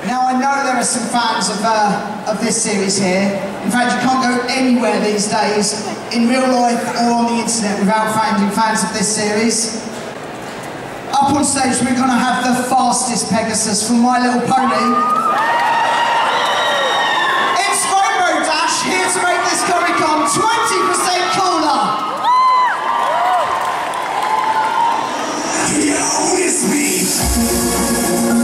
Now I know there are some fans of this series here. In fact, you can't go anywhere these days, in real life or on the internet, without finding fans of this series. Up on stage, we're going to have the fastest Pegasus from My Little Pony. It's Rainbow Dash, here to make this Comic Con 20% cooler. Yo, it's me.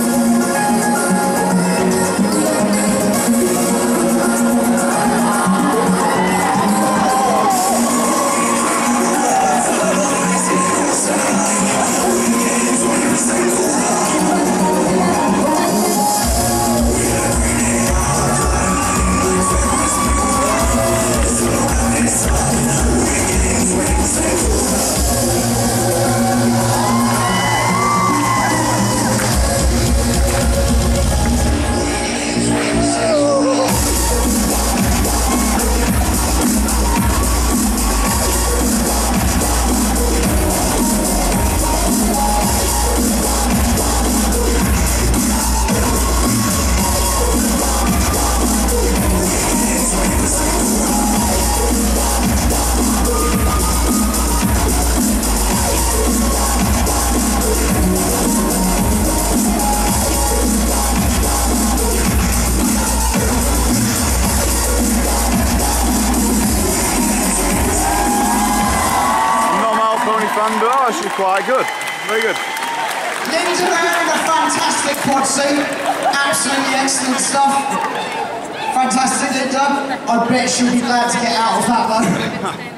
But actually quite good, very good. Linda wearing a fantastic quad suit, absolutely excellent stuff. Fantastic, Linda. I bet she'll be glad to get out of that though.